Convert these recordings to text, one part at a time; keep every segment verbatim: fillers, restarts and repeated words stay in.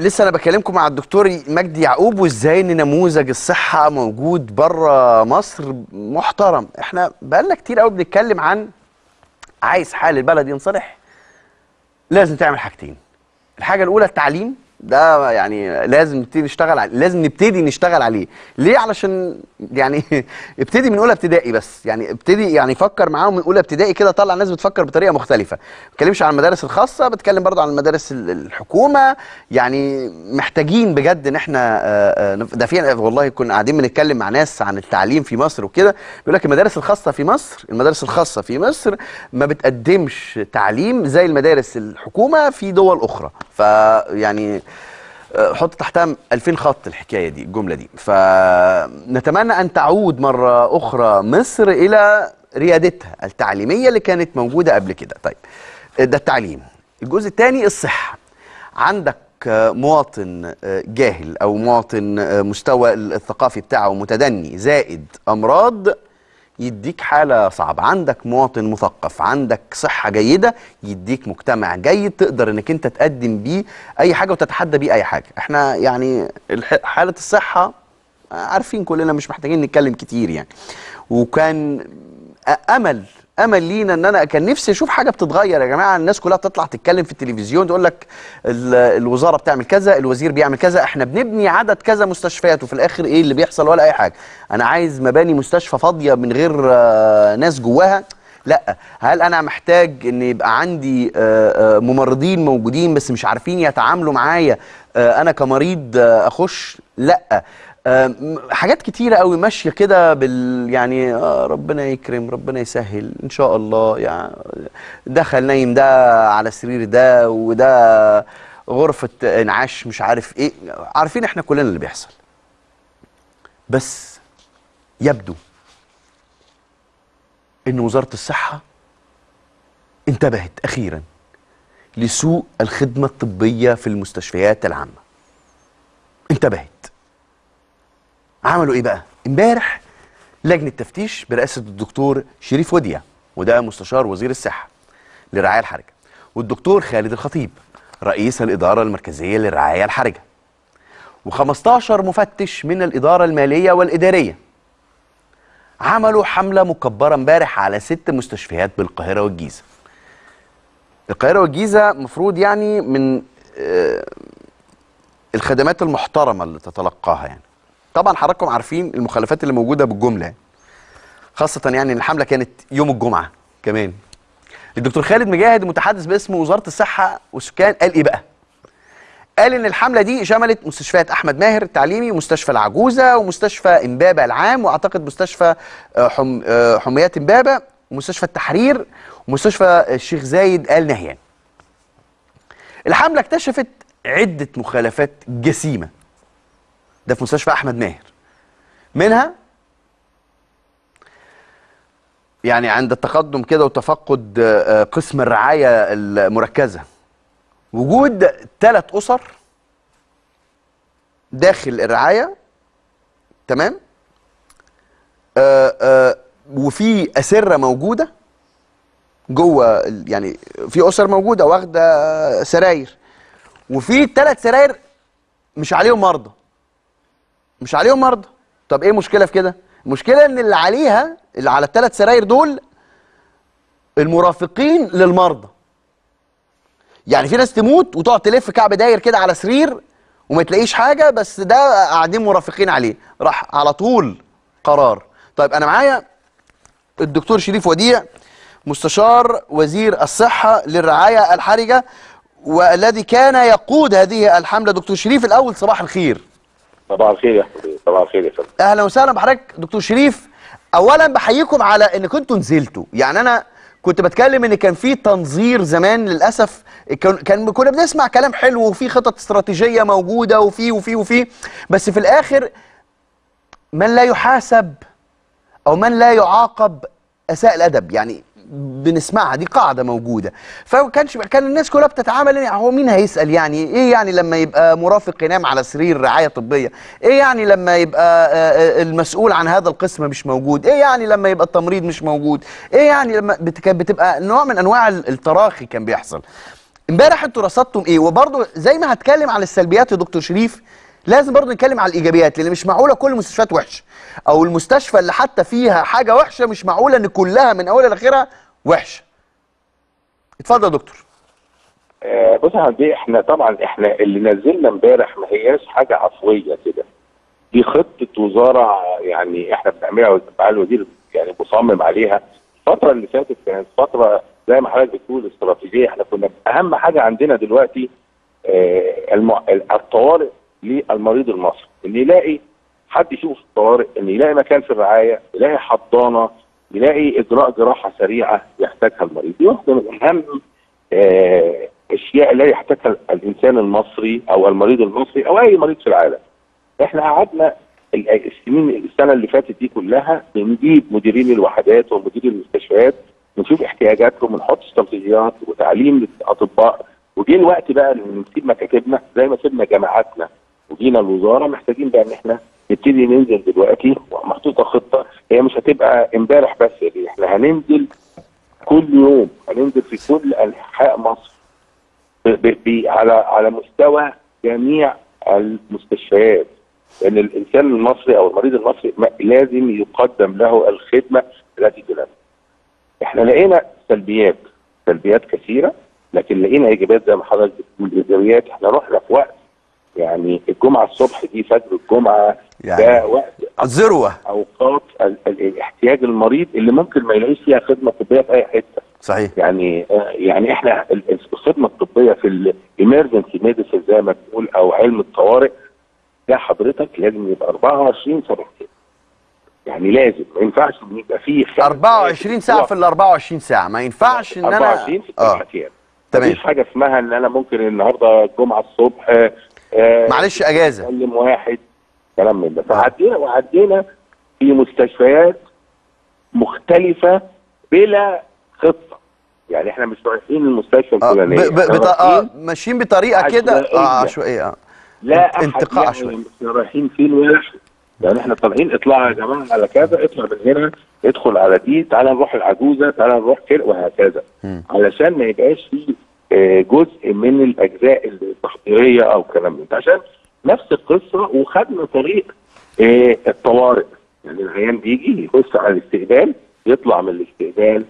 لسه انا بكلمكم مع الدكتور مجدي يعقوب وازاي ان نموذج الصحه موجود بره مصر محترم. احنا بقالنا كتير قوي بنتكلم عن عايز حال البلد ينصلح لازم تعمل حاجتين. الحاجه الاولى التعليم، ده يعني لازم نبتدي نشتغل عليه، لازم نبتدي نشتغل عليه. ليه؟ علشان يعني ابتدي من اولى ابتدائي، بس يعني ابتدي يعني فكر معاهم من اولى ابتدائي كده، طلع الناس بتفكر بطريقه مختلفه. ما بتكلمش عن المدارس الخاصه، بتكلم برضو عن المدارس الحكومه. يعني محتاجين بجد ان احنا ده في والله كنا قاعدين بنتكلم مع ناس عن التعليم في مصر وكده، بيقول لك المدارس الخاصه في مصر المدارس الخاصه في مصر ما بتقدمش تعليم زي المدارس الحكومه في دول اخرى. فيعني حط تحتها ألفين خط الحكايه دي، الجمله دي. فنتمنى ان تعود مره اخرى مصر الى ريادتها التعليميه اللي كانت موجوده قبل كده. طيب ده التعليم. الجزء الثاني الصحه. عندك مواطن جاهل او مواطن مستوى الثقافي بتاعه متدني زائد امراض، يديك حالة صعبة. عندك مواطن مثقف، عندك صحة جيدة، يديك مجتمع جيد تقدر انك انت تقدم بيه اي حاجة وتتحدى بيه اي حاجة. احنا يعني حالة الصحة عارفين كلنا، مش محتاجين نتكلم كتير يعني. وكان امل امل لينا ان انا كان نفسي اشوف حاجه بتتغير. يا جماعه الناس كلها بتطلع تتكلم في التلفزيون تقول لك الوزاره بتعمل كذا، الوزير بيعمل كذا، احنا بنبني عدد كذا مستشفيات، وفي الاخر ايه اللي بيحصل؟ ولا اي حاجه. انا عايز مباني مستشفى فاضيه من غير ناس جواها؟ لا. هل انا محتاج ان يبقى عندي ممرضين موجودين بس مش عارفين يتعاملوا معايا انا كمريض اخش؟ لا. حاجات كتيرة قوي ماشية كده بال يعني آه ربنا يكرم، ربنا يسهل ان شاء الله. يعني دخل نايم ده على سرير ده، وده غرفة انعاش مش عارف ايه، عارفين احنا كلنا اللي بيحصل. بس يبدو ان وزارة الصحة انتبهت اخيرا لسوء الخدمة الطبية في المستشفيات العامة. انتبهت. عملوا ايه بقى؟ امبارح لجنه تفتيش برئاسه الدكتور شريف وديع، وده مستشار وزير الصحه للرعايه الحرجه، والدكتور خالد الخطيب رئيس الاداره المركزيه للرعايه الحرجه، وخمستاشر مفتش من الاداره الماليه والاداريه، عملوا حمله مكبره امبارح على ست مستشفيات بالقاهره والجيزه. القاهره والجيزه مفروض يعني من آه الخدمات المحترمه اللي تتلقاها يعني. طبعا حضراتكم عارفين المخالفات اللي موجوده بالجمله، خاصه يعني الحمله كانت يوم الجمعه كمان. الدكتور خالد مجاهد متحدث باسم وزاره الصحه والسكان قال ايه بقى؟ قال ان الحمله دي شملت مستشفيات احمد ماهر التعليمي، ومستشفى العجوزه، ومستشفى امبابه العام، واعتقد مستشفى حم حميات امبابه، ومستشفى التحرير، ومستشفى الشيخ زايد ال نهيان. الحمله اكتشفت عده مخالفات جسيمه. ده في مستشفى احمد ماهر. منها يعني عند التقدم كده وتفقد قسم الرعايه المركزه، وجود ثلاث اسر داخل الرعايه، تمام؟ آآ آآ وفي اسره موجوده جوه، يعني في اسر موجوده واخده سراير، وفي ثلاث سراير مش عليهم مرضى. مش عليهم مرضى. طب ايه المشكله في كده؟ المشكله ان اللي عليها، اللي على الثلاث سراير دول، المرافقين للمرضى. يعني في ناس تموت وتقعد تلف كعب داير كده على سرير وما تلاقيش حاجه، بس ده قاعدين مرافقين عليه، راح على طول قرار. طيب انا معايا الدكتور شريف وديع مستشار وزير الصحه للرعايه الحرجه، والذي كان يقود هذه الحمله. دكتور شريف الاول صباح الخير. صباح الخير يا حبيبي. صباح الخير يا فندم. اهلا وسهلا بحضرتك دكتور شريف. اولا بحييكم على ان كنتوا نزلتوا. يعني انا كنت بتكلم ان كان في تنظير زمان، للاسف كان كنا بنسمع كلام حلو وفي خطط استراتيجيه موجوده وفي وفي وفي بس في الاخر من لا يحاسب او من لا يعاقب اساء الادب. يعني بنسمعها، دي قاعده موجوده. فكانش كان الناس كلها بتتعامل يعني هو مين هيسال؟ يعني ايه يعني لما يبقى مرافق ينام على سرير رعايه طبيه؟ ايه يعني لما يبقى المسؤول عن هذا القسم مش موجود؟ ايه يعني لما يبقى التمريض مش موجود؟ ايه يعني لما كانت بتبقى نوع من انواع التراخي كان بيحصل. امبارح انتوا رصدتم ايه؟ وبرضه زي ما هتكلم على السلبيات يا دكتور شريف، لازم برضه نتكلم على الايجابيات، لان مش معقوله كل المستشفيات وحشه، او المستشفى اللي حتى فيها حاجه وحشه مش معقوله ان كلها من اولها لاخرها وحشه. اتفضل يا دكتور. آه بص يا حبيبي، احنا طبعا احنا اللي نزلنا امبارح ما هياش حاجه عفويه كده، دي خطه وزاره يعني احنا بنعملها ومعالي الوزير يعني مصمم عليها. الفتره اللي فاتت كانت فتره زي ما حضرتك بتقول استراتيجيه. احنا كنا اهم حاجه عندنا دلوقتي آه الم... الطوارئ للمريض المصري، ان يلاقي حد يشوف الطوارئ، ان يلاقي مكان في الرعايه، يلاقي حضانه، يلاقي اجراء جراحه سريعه يحتاجها المريض. دي واحده من اهم آه اشياء اللي يحتاجها الانسان المصري او المريض المصري او اي مريض في العالم. احنا قعدنا السنين السنه اللي فاتت دي كلها بنجيب مديرين الوحدات ومديرين المستشفيات، نشوف احتياجاتهم ونحط استراتيجيات وتعليم للاطباء. وجه الوقت بقى ان نسيب مكاتبنا زي ما سيبنا جامعاتنا وجينا الوزاره، محتاجين بقى ان احنا نبتدي ننزل دلوقتي، ومحطوطه خطه. هي مش هتبقى امبارح بس، دي احنا هننزل كل يوم، هننزل في كل انحاء مصر على على مستوى جميع المستشفيات، لان الانسان المصري او المريض المصري لازم يقدم له الخدمه التي تناسبه. احنا لقينا سلبيات سلبيات كثيره، لكن لقينا ايجابيات زي ما حضرتك بتقول. ايجابيات احنا رحنا في وقت يعني الجمعه الصبح دي، فجر الجمعه يعني ده وقت الذروه، اوقات الاحتياج المريض اللي ممكن ما يلاقيش فيها خدمه طبيه في اي حته. صحيح. يعني يعني احنا الخدمه الطبيه في الامرجنسي ميديسن زي ما بنقول او علم الطوارئ ده حضرتك لازم يبقى أربعة وعشرين ساعه، يعني لازم ما ينفعش ان يبقى فيه أربعة وعشرين ساعه في ال أربعة وعشرين ساعه، ما ينفعش ان انا أربعة وعشرين في الثلاث ايام. تمام. مفيش حاجه اسمها ان انا ممكن النهارده الجمعه الصبح آه معلش اجازه اكلم واحد كلام من ده. فعدينا وعدينا في مستشفيات مختلفه بلا خطه، يعني احنا مش رايحين المستشفى الفلانيه آه ب... اه ماشيين بطريقه كده اه عشوائيه اه لا انتقاء عشوائي. يعني احنا رايحين فين ولا يعني احنا طالعين اطلعوا يا جماعه على كذا، اطلع من هنا ادخل على دي، تعالى نروح العجوزه، تعالى نروح كده وهكذا، م. علشان ما يبقاش في جزء من الاجزاء التحضيريه او كلام من ده، عشان نفس القصه. وخدنا طريق اه الطوارئ، يعني العيان بيجي يخش على الاستقبال، يطلع من الاستقبال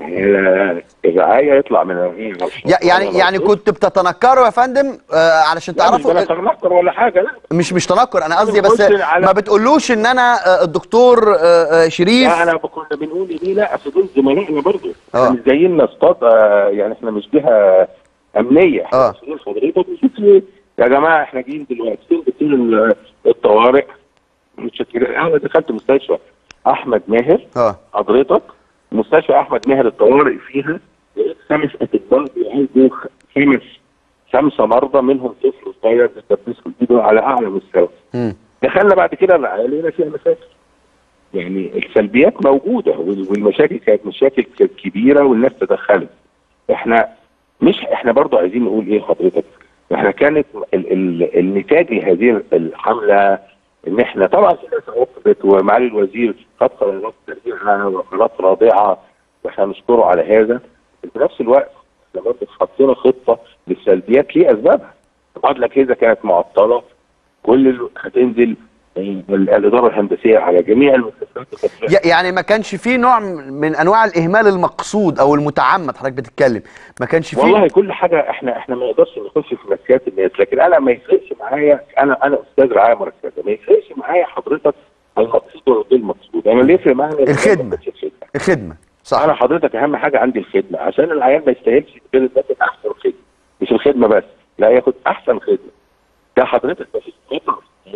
الرعايه، يطلع من الرعايه. يعني يعني كنت بتتنكروا يا فندم آه علشان تعرفوا؟ لا مش بتنكر ولا حاجه، لا مش مش تنكر، انا قصدي بس ما بتقولوش ان انا آه الدكتور آه شريف. لا انا كنا بنقول ايه، لا اصل دول زملائنا برضه، احنا مش زينا اصطاد آه يعني احنا مش جهه امنيه، احنا مسؤولين حضرتك بنشوف يا جماعه احنا جايين دلوقتي فين دكتور الطوارئ. مش انا دخلت مستشفى احمد ماهر اه حضرتك، مستشفى احمد ماهر الطوارئ فيها خمس اطباء بيعالجوا خمس خمسه مرضى، منهم طفل صغير بيتنفس ايده على اعلى مستوى. دخلنا بعد كده الرعايه لقينا فيها مشاكل، يعني السلبيات موجوده والمشاكل كانت مشاكل كبيره والناس تدخلت. احنا مش احنا برضو عايزين نقول ايه حضرتك، احنا كانت ال ال النتاج لهذه الحمله ان احنا طبعا في ناس عقبت ومعالي الوزير خد قرارات سريعه وقرارات رادعه واحنا نشكره على هذا. في نفس الوقت احنا برضه حطينا خطه للسلبيات ليه اسبابها. طبعا لك اذا كانت معطله كل هتنزل الاداره الهندسيه على جميع المستشفيات. يعني ما كانش فيه نوع من انواع الاهمال المقصود او المتعمد حضرتك بتتكلم؟ ما كانش فيه والله كل حاجه احنا احنا ما نقدرش نخش في نفسيات الناس، لكن انا ما يفرقش معايا، انا انا استاذ رعايه مركزه، ما يفرقش معايا حضرتك المقصود ولا غير المقصود. انا اللي يفرق معايا الخدمه الخدمه صح. انا حضرتك اهم حاجه عندي الخدمه، عشان العيان ما يستاهلش غير ياخد احسن خدمه، مش الخدمه بس، لا ياخد احسن خدمه. ده حضرتك ما فيش خطا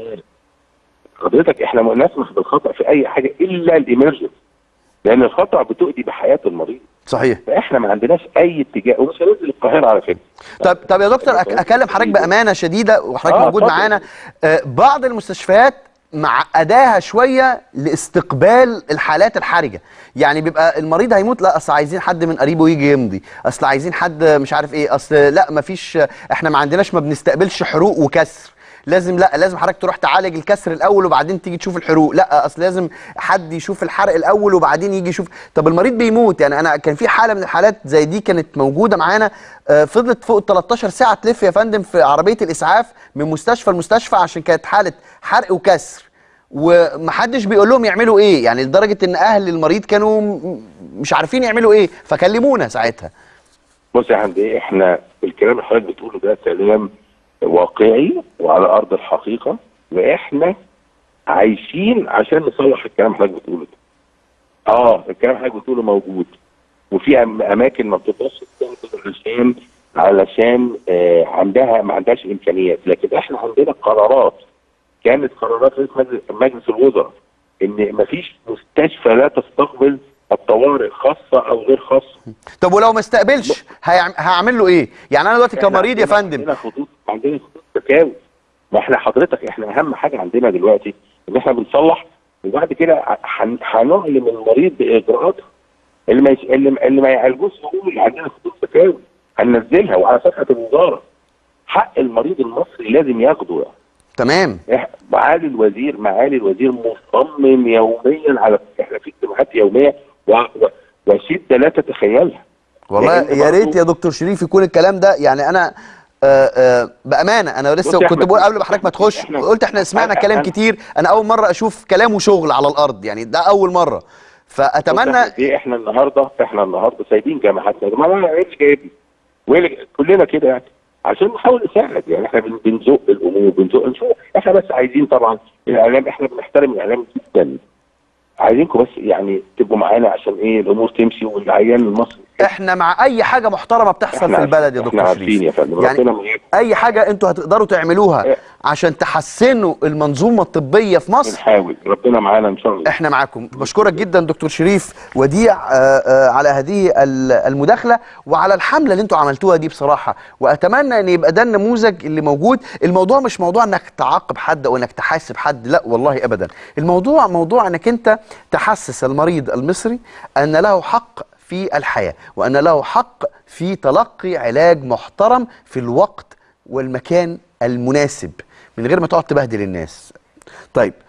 حضرتك، احنا ما نسمح بالخطا في اي حاجه الا الامرجنسي، لان الخطا بتؤدي بحياه المريض. صحيح. فاحنا ما عندناش اي اتجاه، ومش هننزل القاهره على فكره. طب طب يا دكتور اكلم حضرتك بامانه شديده وحضرتك آه موجود معانا. آه بعض المستشفيات معقداها شويه لاستقبال الحالات الحرجه، يعني بيبقى المريض هيموت، لا اصل عايزين حد من قريبه يجي يمضي، اصل عايزين حد مش عارف ايه، اصل لا ما فيش، احنا ما عندناش، ما بنستقبلش حروق وكسر، لازم لا لازم حضرتك تروح تعالج الكسر الاول وبعدين تيجي تشوف الحروق، لا اصل لازم حد يشوف الحرق الاول وبعدين يجي يشوف. طب المريض بيموت. يعني انا كان في حاله من الحالات زي دي كانت موجوده معانا، آه فضلت فوق تلتاشر ساعه تلف يا فندم في عربيه الاسعاف من مستشفى لمستشفى عشان كانت حاله حرق وكسر، ومحدش بيقول لهم يعملوا ايه، يعني لدرجه ان اهل المريض كانوا مش عارفين يعملوا ايه، فكلمونا ساعتها. بص يا حمدي، احنا الكلام اللي حضرتك بتقوله ده كلام واقعي وعلى ارض الحقيقه، واحنا عايشين عشان نصلح الكلام اللي حضرتك بتقوله ده. اه الكلام اللي حضرتك بتقوله موجود، وفي اماكن ما بتقدرش علشان علشان آه عندها ما عندهاش امكانيات، لكن احنا عندنا قرارات كانت قرارات رئيس مجلس الوزراء ان مفيش مستشفى لا تستقبل الطوارئ خاصه او غير خاصه. طب ولو ما استقبلش هعمل له ايه؟ يعني انا دلوقتي كمريض يا فندم عندنا خطوط عندنا خطوط تكاوي. ما احنا حضرتك احنا اهم حاجه عندنا دلوقتي ان احنا بنصلح، وبعد كده هنعلم المريض باجراءاتها اللي ما يش... اللي, اللي ما يعالجوش يقول عندنا خطوط تكاوي هننزلها وعلى صفحه الوزاره. حق المريض المصري لازم ياخده يعني. تمام. معالي الوزير معالي الوزير مصمم يوميا على احنا في اجتماعات يوميه و... و... وشده لا تتخيلها. والله يا ريت يا دكتور شريف يكون الكلام ده، يعني انا آآ آآ بامانه انا لسه كنت بقول قبل ما حضرتك ما تخش قلت احنا سمعنا كلام كتير، انا اول مره اشوف كلام وشغل على الارض، يعني ده اول مره. فاتمنى ايه احنا النهارده احنا النهارده سايبين جامعاتنا يا جماعه، ايه اللي جايبني؟ كلنا كده يعني عشان نحاول نساعد، يعني احنا بنزق الامور بنزق نشوف. احنا بس عايزين طبعا الاعلام، احنا بنحترم الاعلام جدا، عايزينكم بس يعني تبقوا معانا عشان ايه الامور تمشي والعيان المصري. احنا مع اي حاجه محترمه بتحصل في البلد يا دكتور شريف، احنا عارفين يا فندم، يعني ربنا معاكم. اي حاجه انتوا هتقدروا تعملوها إيه؟ عشان تحسنوا المنظومه الطبيه في مصر بنحاول، ربنا معانا ان شاء الله. احنا معاكم. بشكرك جدا دكتور شريف وديع آآ آآ على هذه المداخله وعلى الحمله اللي انتوا عملتوها دي بصراحه، واتمنى ان يبقى ده النموذج اللي موجود. الموضوع مش موضوع انك تعاقب حد او انك تحاسب حد، لا والله ابدا. الموضوع موضوع انك انت تحسس المريض المصري ان له حق في الحياه، وان له حق في تلقي علاج محترم في الوقت والمكان المناسب من غير ما تقعد تبهدل الناس. طيب